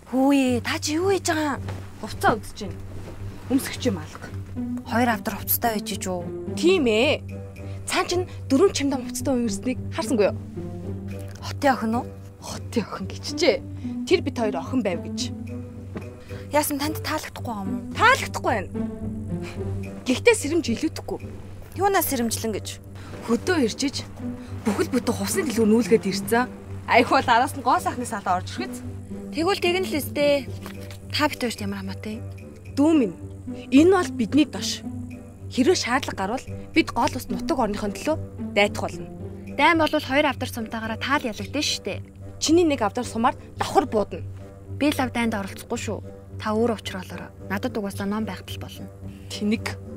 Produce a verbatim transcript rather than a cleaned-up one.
Хөөе, та чи юу хийж байгаа? Хувцаа үзэж байна. Өмсгч юм алга. Хоёр авдар хувцастай байж иж үү? Тийм ээ. Цаан чин дөрөв чимдэн хувцастай universe-ыг харсангүй юу? Хотын охин уу? Хотын охин гэжчээ. Тэр бит хоёр охин байв гэж. Яасан танд таалагдахгүй юм уу? Таалагдахгүй байна. Гэхдээ сэрэмж илүүдэхгүй. Юунаас сэрэмжлэн гэж? Хөдөө иржиж бүхэл бүтэн хувцсны дэлгүүр нүүлгээд ирсэн. Айх бол араас нь гоо сайхны салаа орж ирэхэд. Тэгвэл тэгнэ л өстэй. Та бит хоёрт ямар хамаатай? Дүү минь. Энэ бол бидний дош. Хэрвээ шаардлага гарвал бид гол ус нутаг орныхон төлөө дайдах болно. Дайн бол хоёр авдар сумтаагаараа таал ялагдсан штэ. Чиний нэг авдар сумаар давхар буудна. Би лав дайнд оролцохгүй шүү. Та өөрөө уучраалаараа. Надад угаасаа ном байхтал болно. Тэнэг.